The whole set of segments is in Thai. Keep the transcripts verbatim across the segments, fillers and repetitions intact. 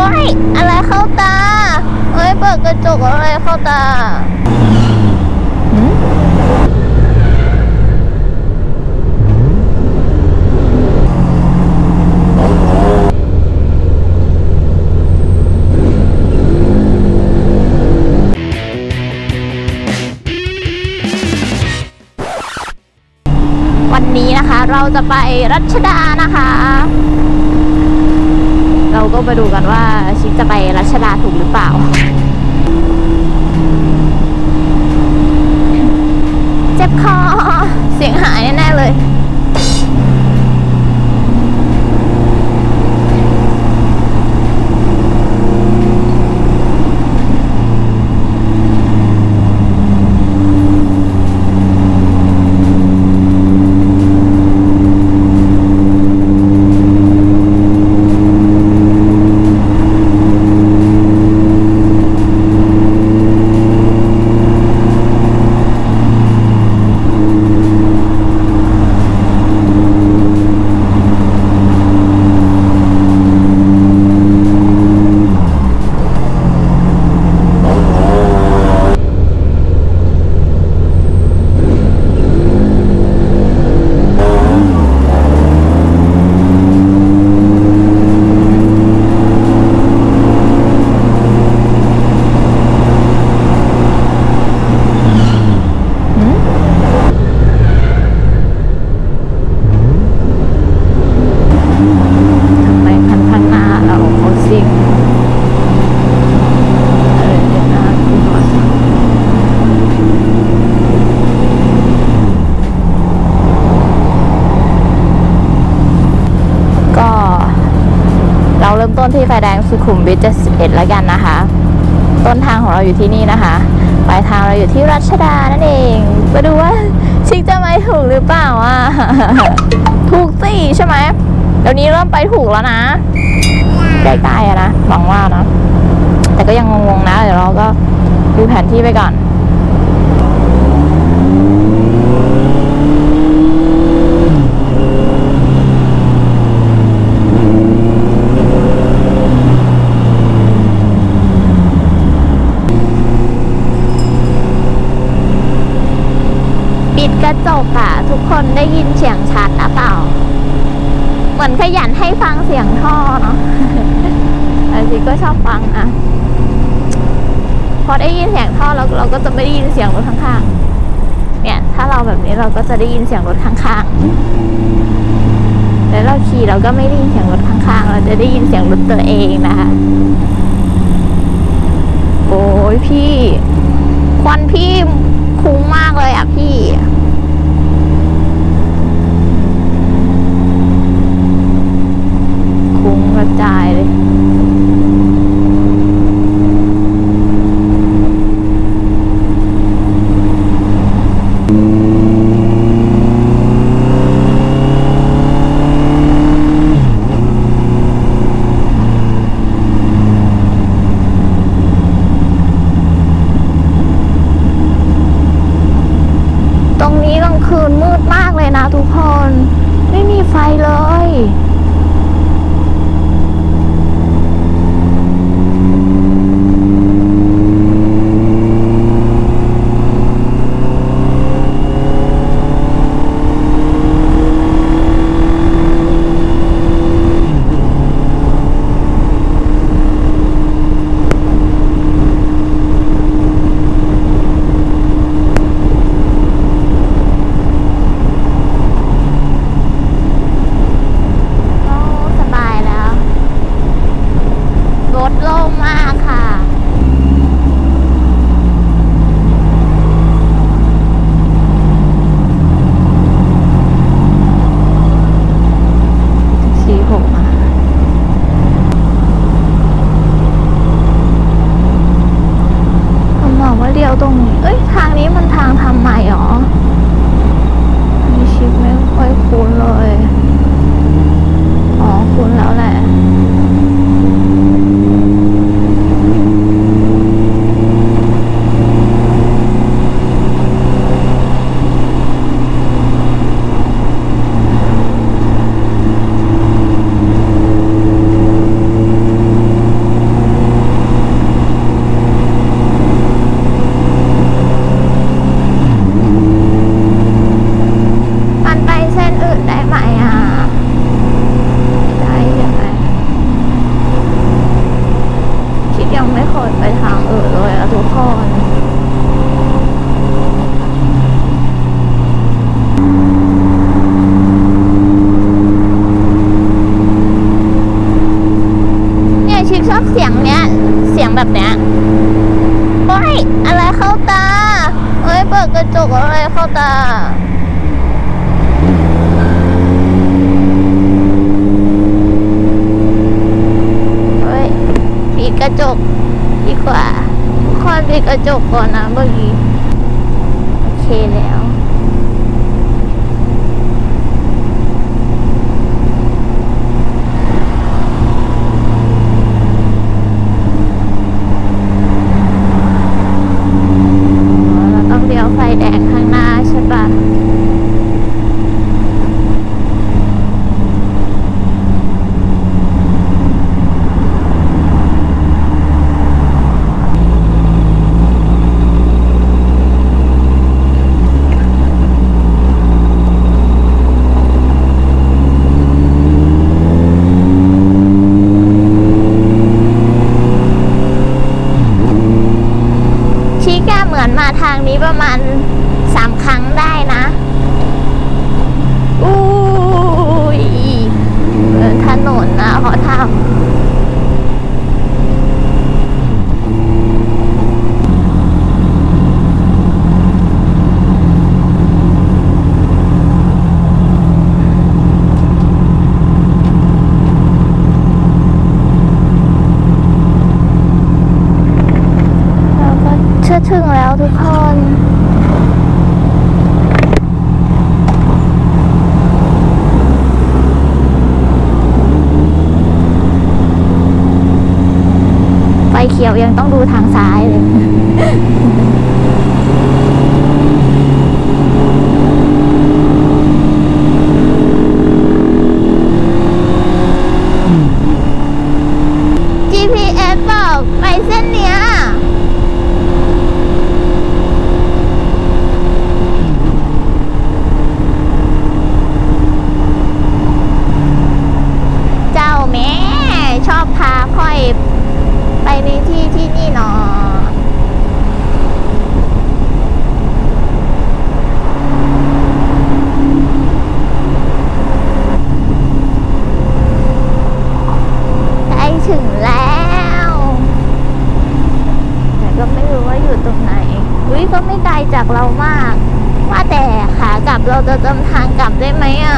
ว้ายอะไรเข้าตาเฮ้ยเปิดกระจกอะไรเข้าตาวันนี้นะคะเราจะไปรัชดานะคะเราก็มาดูกันว่าชิคจะไปรัชดาถูกหรือเปล่าเจ็บคอเสียงหายแน่ๆเลยเริ่มต้นที่ไฟแดงสุขุมวิทเจ็ดสิบเอ็ดแล้วกันนะคะต้นทางของเราอยู่ที่นี่นะคะปลายทางเราอยู่ที่รัชดานั่นเองมาดูว่าชิคจะไปถูกหรือเปล่าอ่ะ ถูกสิใช่ไหมเดี๋ยวนี้เริ่มไปถูกแล้วนะใกล้ๆอะนะหวังว่านะแต่ก็ยังงงๆนะเดี๋ยวเราก็ดูแผนที่ไปก่อนกระจกอะทุกคนได้ยินเสียงชัดหรือเปล่าเหมือนขยันให้ฟังเสียงท่อเนาะ อันนี้ก็ชอบฟังนะพอได้ยินเสียงท่อเราเราก็จะไม่ได้ยินเสียงรถข้างๆเนี่ยถ้าเราแบบนี้เราก็จะได้ยินเสียงรถข้างๆแล้วเราขี่เราก็ไม่ได้ยินเสียงรถข้างๆเราจะได้ยินเสียงรถตัวเองนะคะโอ้ยพี่ควันพี่คุ้งมากเลยอ่ะพี่คุ้งกระจายเลยอบเสียงเนี้ยเสียงแบบเนี้ยโอ้ยอะไรเข้าตาเฮ้ยเปิดกระจกอะไรเข้าตาเฮ้ยปิดกระจกดีกว่าค่อยปิดกระจกก่อนนะเมื่อกี้โอเคแล้วไฟแดงข้างหน้าใช่ปะชิก้าเหมือนมาทางนี้ประมาณสามครั้งได้นะอุ้ยถนนนะเขาทำเราก็เชื่อถึงแล้วทุกคนไฟเขียวยังต้องดูทางซ้ายเลย จี พี เอส บอกไปเส้นเนี้ยเจ้าแม่ชอบพาค่อยไปในที่ที่นี่เนาะใกล้ถึงแล้วแต่ก็ไม่รู้ว่าอยู่ตรงไหนอุ้ยก็ไม่ไกลจากเรามากว่าแต่ขากลับเราจะจำทางกลับได้ไหมอ่ะ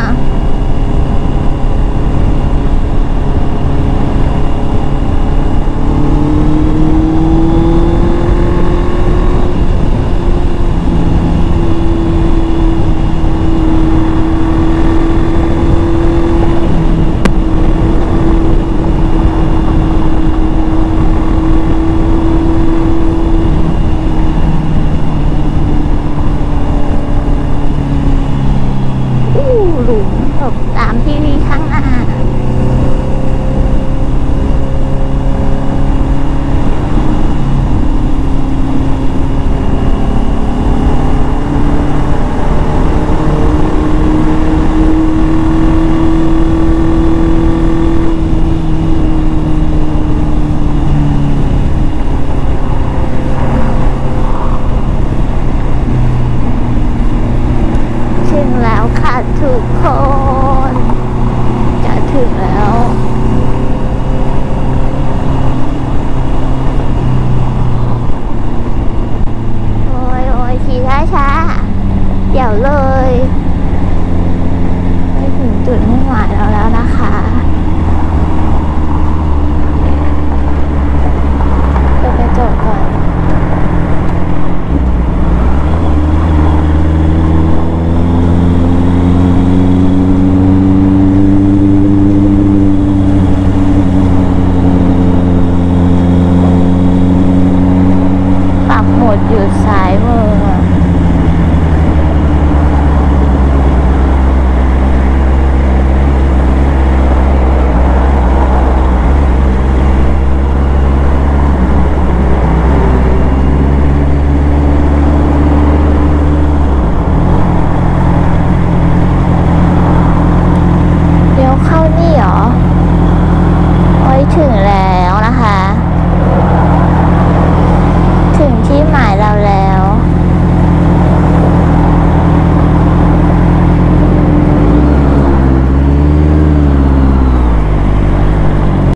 หลุมแบบตามที่ข้างหน้าถึงแล้วค่ะทุกคนจะถึงแล้วโอ้ยโอ้ยขี่ช้าช้าเดี๋ยวเลยไปถึงจุดมุ่งหมายเราแล้วนะคะเปิดกระจกก่อนอยู่ซ้ายมือเดี๋ยวเข้านี่เหรอโอ้ยถึงแล้ว